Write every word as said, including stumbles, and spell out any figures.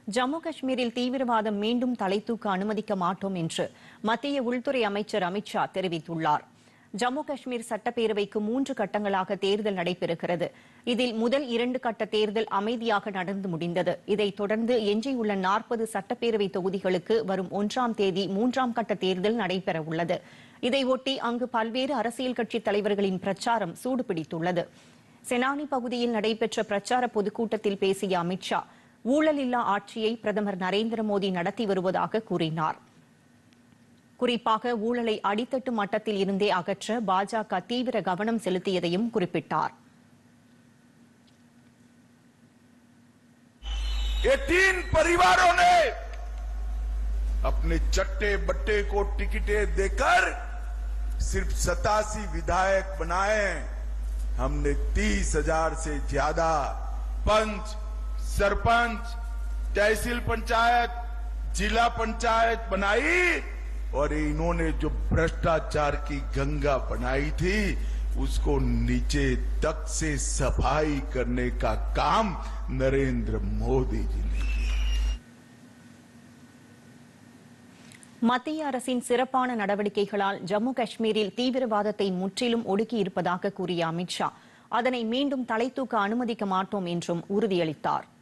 ஜம்மு காஷ்மீரில் தீவிரவாதம் மீண்டும் தலைதூக்க அனுமதிக்க மாட்டோம் என்று மத்திய உள்துறை அமைச்சர் அமித் ஷா தெரிவித்துள்ளார். ஜம்மு காஷ்மீர் சட்டப்பேரவைக்கு மூன்று கட்டங்களாக தேர்தல் நடைபெறுகிறது. இதில் முதல் இரண்டு கட்ட தேர்தல் அமைதியாக நடந்து முடிந்தது. இதைத் தொடர்ந்து எஞ்சியுள்ள நாற்பது சட்டப்பேரவை தொகுதிகளுக்கு வரும் ஒன்றாம் தேதி மூன்றாம் கட்ட தேர்தல் நடைபெறவுள்ளது. இதையொட்டி அங்கு பல்வேறு அரசியல் கட்சித் தலைவர்களின் பிரச்சாரம் சூடுபிடித்துள்ளது. செனானி பகுதியில் நடைபெற்ற பிரச்சார பொதுக்கூட்டத்தில் பேசிய அமித் ஷா ஊழலில்லா ஆட்சியை பிரதமர் நரேந்திர மோடி நடத்தி வருவதாக கூறினார். குறிப்பாக ஊழலை அடித்தட்டு மட்டத்தில் இருந்தே அகற்ற பாஜக தீவிர கவனம் செலுத்தியதையும் குறிப்பிட்டார். ये तीन परिवारों ने अपने चट्टे बट्टे को टिकटें देकर सिर्फ सतासी विधायक बनाए. हमने तीस हजार से ज्यादा पंच, सरपंच, तहसील पंचायत, जिला पंचायत बनाई और इन्होंने जो भ्रष्टाचार की गंगा बनाई थी उसको नीचे तक से सफाई करने का काम नरेंद्र मोदी जी ने किया. மத்திய அரசின் சிறப்பான நடவடிக்கைகளால் ஜம்மு காஷ்மீரில் தீவிரவாதத்தை முற்றிலும் ஒடுக்கியிருப்பதாக கூறிய அமித் ஷா அதனை மீண்டும் தலைதூக்க அனுமதிக்க மாட்டோம் என்றும் உறுதியளித்தார்.